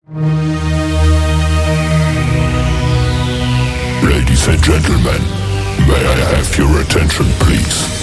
Ladies and gentlemen, may I have your attention, please?